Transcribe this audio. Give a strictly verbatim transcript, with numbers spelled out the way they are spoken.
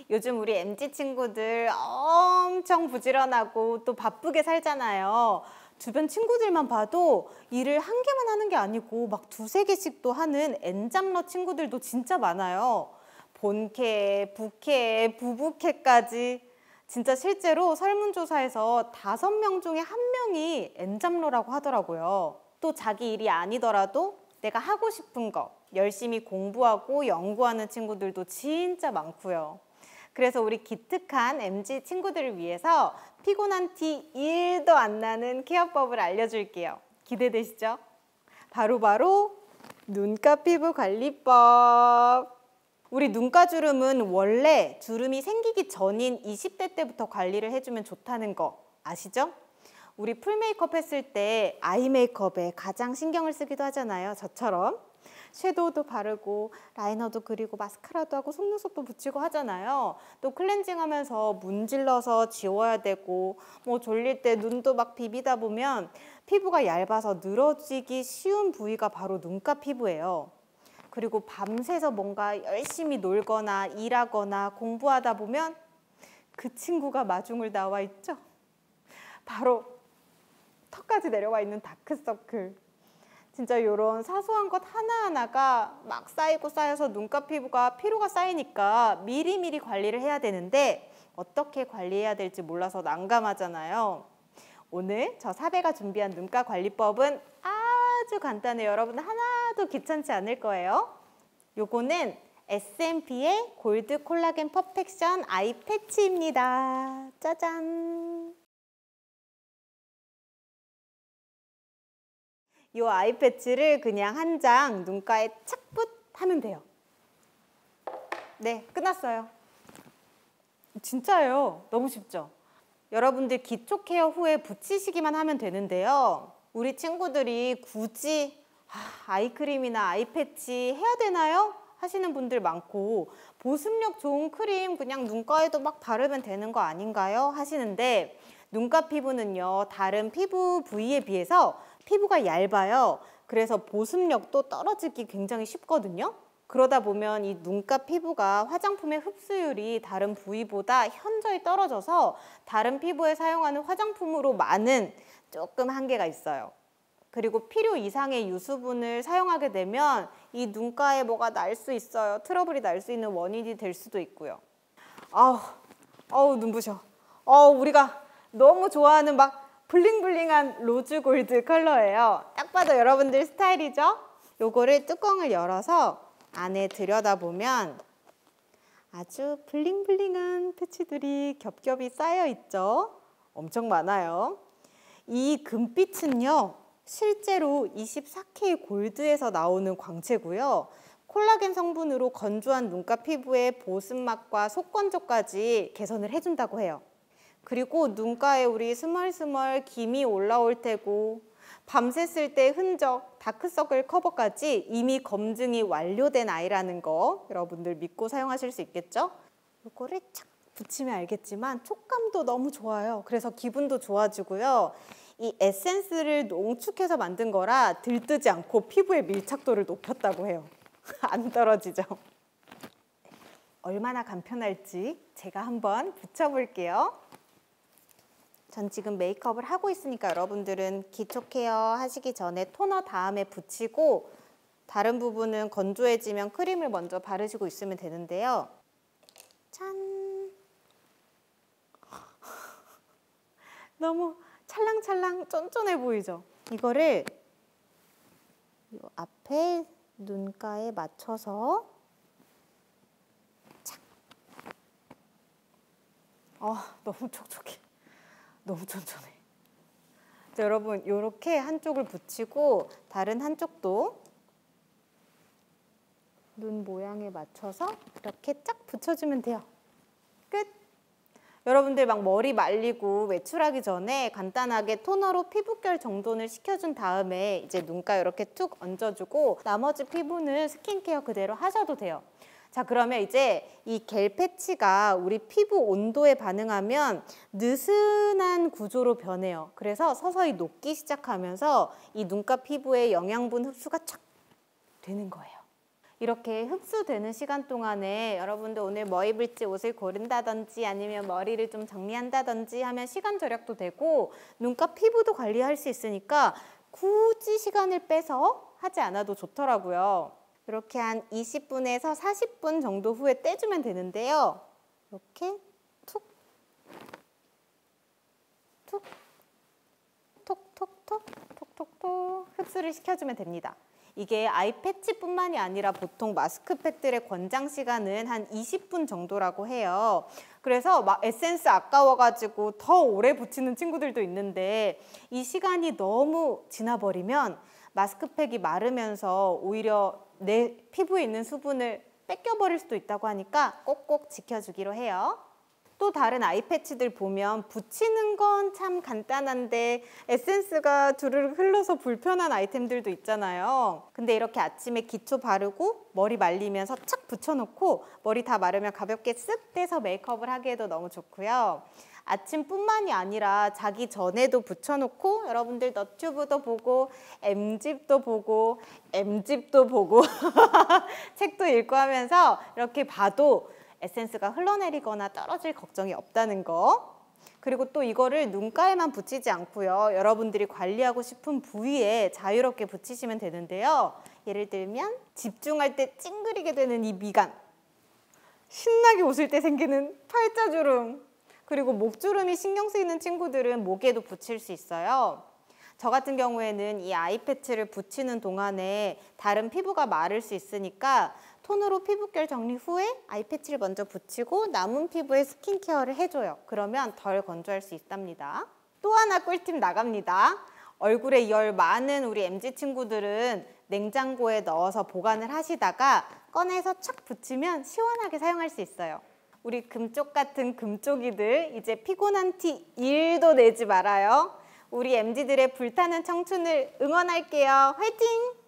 요즘 우리 엠지 친구들 엄청 부지런하고 또 바쁘게 살잖아요. 주변 친구들만 봐도 일을 한 개만 하는 게 아니고 막 두세 개씩도 하는 엔잡러 친구들도 진짜 많아요. 본캐, 부캐, 부부캐까지. 진짜 실제로 설문조사에서 다섯 명 중에 한 명이 엔잡러라고 하더라고요. 또 자기 일이 아니더라도 내가 하고 싶은 거 열심히 공부하고 연구하는 친구들도 진짜 많고요. 그래서 우리 기특한 엠지 친구들을 위해서 피곤한 티 일도 안 나는 케어법을 알려줄게요. 기대되시죠? 바로바로 눈가 피부 관리법. 우리 눈가 주름은 원래 주름이 생기기 전인 이십 대 때부터 관리를 해주면 좋다는 거 아시죠? 우리 풀 메이크업 했을 때 아이 메이크업에 가장 신경을 쓰기도 하잖아요. 저처럼. 섀도우도 바르고 라이너도 그리고 마스카라도 하고 속눈썹도 붙이고 하잖아요. 또 클렌징 하면서 문질러서 지워야 되고 뭐 졸릴 때 눈도 막 비비다 보면 피부가 얇아서 늘어지기 쉬운 부위가 바로 눈가 피부예요. 그리고 밤새서 뭔가 열심히 놀거나 일하거나 공부하다 보면 그 친구가 마중을 나와 있죠. 바로 턱까지 내려와 있는 다크서클. 진짜 이런 사소한 것 하나하나가 막 쌓이고 쌓여서 눈가 피부가 피로가 쌓이니까 미리미리 관리를 해야 되는데 어떻게 관리해야 될지 몰라서 난감하잖아요. 오늘 저 사배가 준비한 눈가 관리법은 아주 간단해요. 여러분 하나도 귀찮지 않을 거예요. 요거는 에스엠피의 골드 콜라겐 퍼펙션 아이 패치입니다. 짜잔! 이 아이 패치를 그냥 한 장 눈가에 착붙 하면 돼요. 네, 끝났어요. 진짜예요. 너무 쉽죠? 여러분들 기초 케어 후에 붙이시기만 하면 되는데요. 우리 친구들이 굳이 아, 아이크림이나 아이 패치 해야 되나요? 하시는 분들 많고 보습력 좋은 크림 그냥 눈가에도 막 바르면 되는 거 아닌가요? 하시는데 눈가 피부는요. 다른 피부 부위에 비해서 피부가 얇아요. 그래서 보습력도 떨어지기 굉장히 쉽거든요. 그러다 보면 이 눈가 피부가 화장품의 흡수율이 다른 부위보다 현저히 떨어져서 다른 피부에 사용하는 화장품으로 많은 조금 한계가 있어요. 그리고 필요 이상의 유수분을 사용하게 되면 이 눈가에 뭐가 날 수 있어요. 트러블이 날 수 있는 원인이 될 수도 있고요. 아우, 아우 눈부셔. 어우 우리가 너무 좋아하는 막 블링블링한 로즈 골드 컬러예요. 딱 봐도 여러분들 스타일이죠? 요거를 뚜껑을 열어서 안에 들여다보면 아주 블링블링한 패치들이 겹겹이 쌓여 있죠? 엄청 많아요. 이 금빛은요, 실제로 이십사 케이 골드에서 나오는 광채고요. 콜라겐 성분으로 건조한 눈가 피부의 보습막과 속건조까지 개선을 해준다고 해요. 그리고 눈가에 우리 스멀스멀 김이 올라올 테고 밤샜을 때 흔적, 다크서클 커버까지 이미 검증이 완료된 아이라는 거 여러분들 믿고 사용하실 수 있겠죠? 이거를 착 붙이면 알겠지만 촉감도 너무 좋아요. 그래서 기분도 좋아지고요. 이 에센스를 농축해서 만든 거라 들뜨지 않고 피부의 밀착도를 높였다고 해요. 안 떨어지죠? 얼마나 간편할지 제가 한번 붙여볼게요. 전 지금 메이크업을 하고 있으니까 여러분들은 기초 케어 하시기 전에 토너 다음에 붙이고 다른 부분은 건조해지면 크림을 먼저 바르시고 있으면 되는데요. 짠! 너무 찰랑찰랑 쫀쫀해 보이죠? 이거를 이 앞에 눈가에 맞춰서 착! 아, 너무 촉촉해. 너무 쫀쫀해. 자, 여러분 이렇게 한쪽을 붙이고 다른 한쪽도 눈 모양에 맞춰서 이렇게 쫙 붙여주면 돼요. 끝! 여러분들 막 머리 말리고 외출하기 전에 간단하게 토너로 피부결 정돈을 시켜준 다음에 이제 눈가 이렇게 툭 얹어주고 나머지 피부는 스킨케어 그대로 하셔도 돼요. 자, 그러면 이제 이 겔 패치가 우리 피부 온도에 반응하면 느슨한 구조로 변해요. 그래서 서서히 녹기 시작하면서 이 눈가 피부의 영양분 흡수가 촥 되는 거예요. 이렇게 흡수되는 시간 동안에 여러분들 오늘 뭐 입을지 옷을 고른다든지 아니면 머리를 좀 정리한다든지 하면 시간 절약도 되고 눈가 피부도 관리할 수 있으니까 굳이 시간을 빼서 하지 않아도 좋더라고요. 이렇게 한 이십 분에서 사십 분 정도 후에 떼주면 되는데요. 이렇게 툭, 툭, 톡톡톡, 톡톡톡 흡수를 시켜주면 됩니다. 이게 아이 패치뿐만이 아니라 보통 마스크팩들의 권장 시간은 한 이십 분 정도라고 해요. 그래서 막 에센스 아까워가지고 더 오래 붙이는 친구들도 있는데 이 시간이 너무 지나버리면 마스크팩이 마르면서 오히려 내 피부에 있는 수분을 뺏겨버릴 수도 있다고 하니까 꼭꼭 지켜주기로 해요. 또 다른 아이 패치들 보면 붙이는 건 참 간단한데 에센스가 두르르 흘러서 불편한 아이템들도 있잖아요. 근데 이렇게 아침에 기초 바르고 머리 말리면서 착 붙여놓고 머리 다 마르면 가볍게 쓱 떼서 메이크업을 하기에도 너무 좋고요. 아침뿐만이 아니라 자기 전에도 붙여놓고 여러분들 너튜브도 보고 엠집도 보고 엠집도 보고 책도 읽고 하면서 이렇게 봐도 에센스가 흘러내리거나 떨어질 걱정이 없다는 거. 그리고 또 이거를 눈가에만 붙이지 않고요. 여러분들이 관리하고 싶은 부위에 자유롭게 붙이시면 되는데요. 예를 들면 집중할 때 찡그리게 되는 이 미간, 신나게 웃을 때 생기는 팔자주름, 그리고 목주름이 신경 쓰이는 친구들은 목에도 붙일 수 있어요. 저 같은 경우에는 이 아이 패치를 붙이는 동안에 다른 피부가 마를 수 있으니까 톤으로 피부결 정리 후에 아이 패치를 먼저 붙이고 남은 피부에 스킨케어를 해줘요. 그러면 덜 건조할 수 있답니다. 또 하나 꿀팁 나갑니다. 얼굴에 열 많은 우리 엠지 친구들은 냉장고에 넣어서 보관을 하시다가 꺼내서 착 붙이면 시원하게 사용할 수 있어요. 우리 금쪽 같은 금쪽이들 이제 피곤한 티 일도 내지 말아요. 우리 엠지들의 불타는 청춘을 응원할게요. 화이팅!